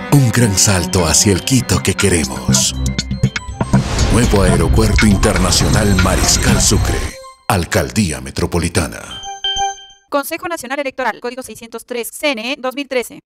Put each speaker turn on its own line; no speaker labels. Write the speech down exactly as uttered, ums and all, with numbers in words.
Un gran salto hacia el Quito que queremos. Nuevo Aeropuerto Internacional Mariscal Sucre. Alcaldía Metropolitana.
Consejo Nacional Electoral, Código seiscientos tres, C N E dos mil trece.